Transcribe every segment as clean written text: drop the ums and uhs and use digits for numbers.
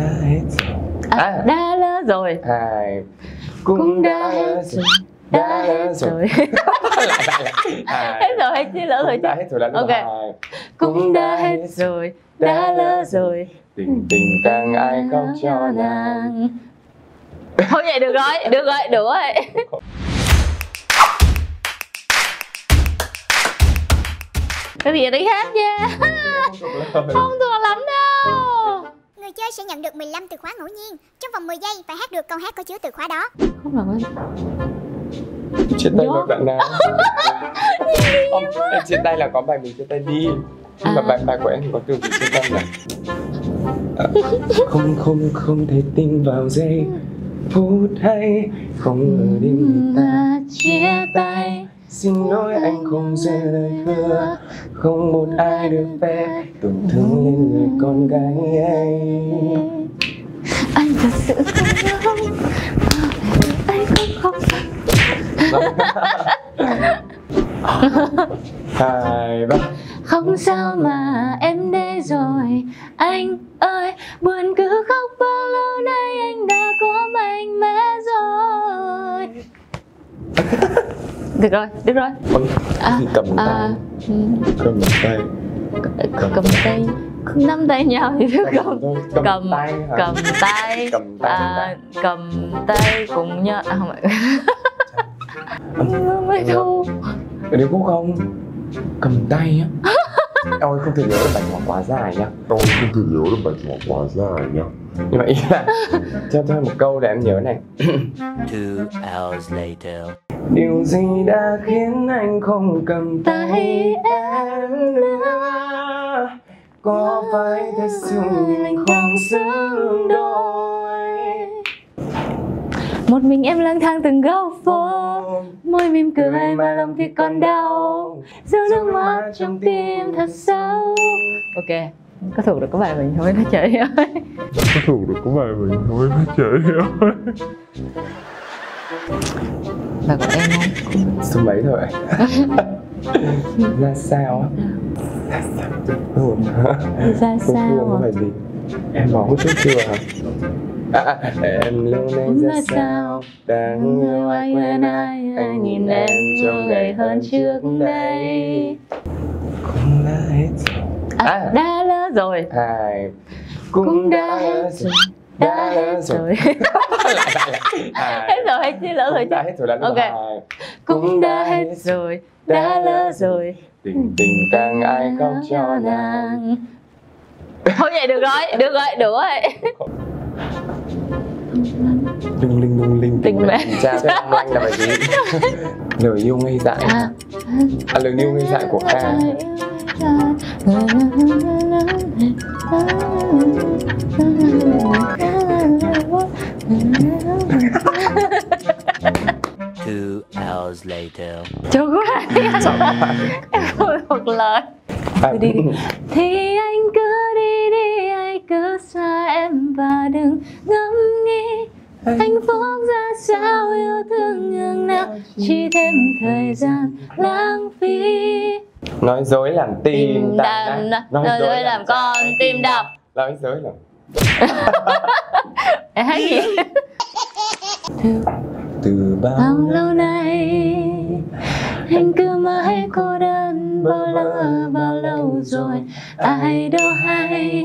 đã hết rồi. Đã lỡ rồi. Cũng đã hết rồi. Đã lỡ rồi. Hết rồi hay chưa lỡ rồi chứ? Đã hết rồi, ok. Cũng đã hết rồi, đã lỡ rồi. Tình tình càng ai khóc cho nàng. Thôi vậy được rồi, được rồi, đủ rồi. Bây giờ đi hát nha. Không thua lắm đâu. Người chơi sẽ nhận được 15 từ khóa ngẫu nhiên. Trong vòng 10 giây phải hát được câu hát có chứa từ khóa đó. Không làm ơn. Trên tay có đoạn nào? Không, trên tay là có bài mình trên tay đi. Nhưng mà bài của em thì có từ gì trên tay này. Không thể tin vào giây phút hay không ngờ đến người ta chia tay. Xin lỗi anh không rơi lời hứa, không một ai được phép tổn thương lên người con gái ấy. Anh thật sự không, anh không. 2, 3. Không sao mà em đây rồi. Anh ơi, buồn cứ khóc bao lâu nay anh đã có mạnh mẽ rồi. Được rồi, được rồi. Cầm tay. Cầm tay. Cầm tay. Nắm tay nhau thì được không? Cầm tay. Cầm tay cùng nhau. Không mới thu. Nếu cũng không cầm tay á. Ôi không thể nhớ được bài ngọt quá dài nhá. Nhưng mà ý là cho tôi một câu để em nhớ này. 2 hours later. Điều gì đã khiến anh không cầm tay em nữa? Có phải thật sự mình không xứng đôi? Một mình em lang thang từng góc phố, môi mỉm cười mà lòng thì còn đau, giọt nước mắt trong tim thật sâu. Ok, có thuộc được cái bài mình thôi nó trời ơi. Bài của em không? Số mấy rồi? Ra sao á? Ra sao có bài gì? Em bỏ hút thuốc chưa hả? Em lâu nay ra sao? Đang yêu ai quên ai? Anh nhìn em trông gầy hơn trước đây. Cũng đã hết rồi. Đã lỡ rồi. Cũng đã hết rồi. Đã lỡ rồi. Hết rồi hay chưa lỡ rồi chứ? Đã hết rồi, ok. Cũng đã hết rồi, đã lỡ rồi. Tình tình càng ai khóc cho nàng. Thôi vậy được rồi, đủ rồi. Lung linh Tình mẹ. Cha cho em anh là bài gì? Lời yêu ngây dại. Lời yêu ngây dại của A. 2 hours later. Trời quá. Em không thuộc lời. Đi. Thì anh cứ đi, anh cứ xa em và đừng ngẫm nghĩ hạnh phúc ra sao, yêu thương nhường nào, chỉ thêm thời gian lãng phí. Nói dối làm tim đập, nói dối làm con tim đập. Nói dối làm. Em hát gì? Từ bao lâu nay anh cứ mãi cô đơn, bao lâu rồi ai đâu hay.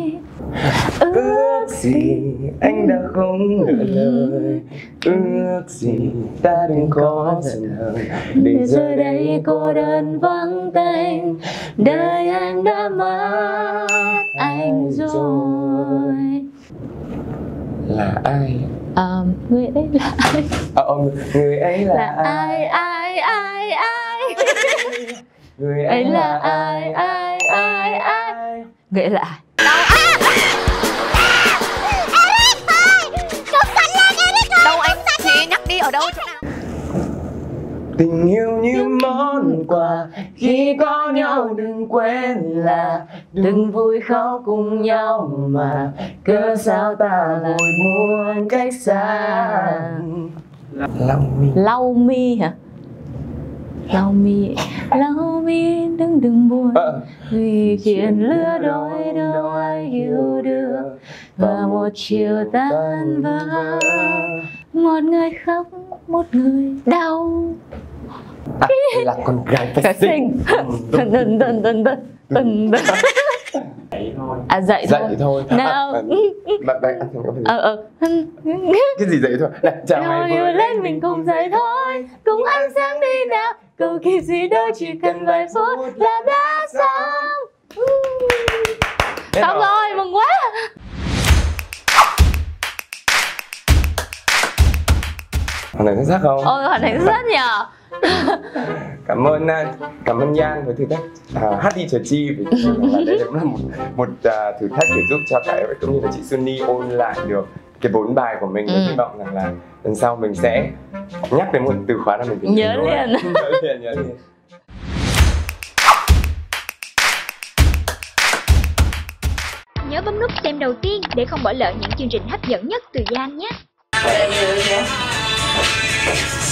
Ước gì anh đã không lựa lời, ước gì ta đừng có giận hờn, để giờ đây cô đơn vắng tênh, đời anh đã mất anh rồi. Là ai? Người ấy là ai? Người ấy là ai? Người ấy là ai? Người ấy là ai? Đâu anh chị nhắc đi ở đâu chỗ nào? Tình yêu như món quà, khi có nhau đừng quên là đừng vui khóc cùng nhau mà, cớ sao ta lại muốn cách xa. Lau mi. Lau mi hả? lau mi đừng buồn, vì chuyện lứa đôi đâu ai hiểu được. Và một chiều tan vỡ, một người khóc, một người đau. Là con gái phải xinh. Dậy thôi. Dậy thôi. Nào. Cái gì dậy thôi? Chào mày vừa lên mình cùng dậy thôi. Cùng ánh sáng đi nào. Cầu kỳ gì đâu chỉ cần vài phút là đã xong. Xong rồi, mừng quá. Hoàn thành xuất sắc không? Hoàn thành xuất sắc nhờ. Cảm ơn Giang với thử thách hát đi chờ chi, vì đây là một thử thách để giúp cho cả em cũng như là chị Sunny ôn lại được cái 4 bài của mình. Hy vọng rằng là lần sau mình sẽ nhắc đến một từ khóa là mình phải nhớ liền. Nhớ liền. Nhớ bấm nút xem đầu tiên để không bỏ lỡ những chương trình hấp dẫn nhất từ Giang nhé.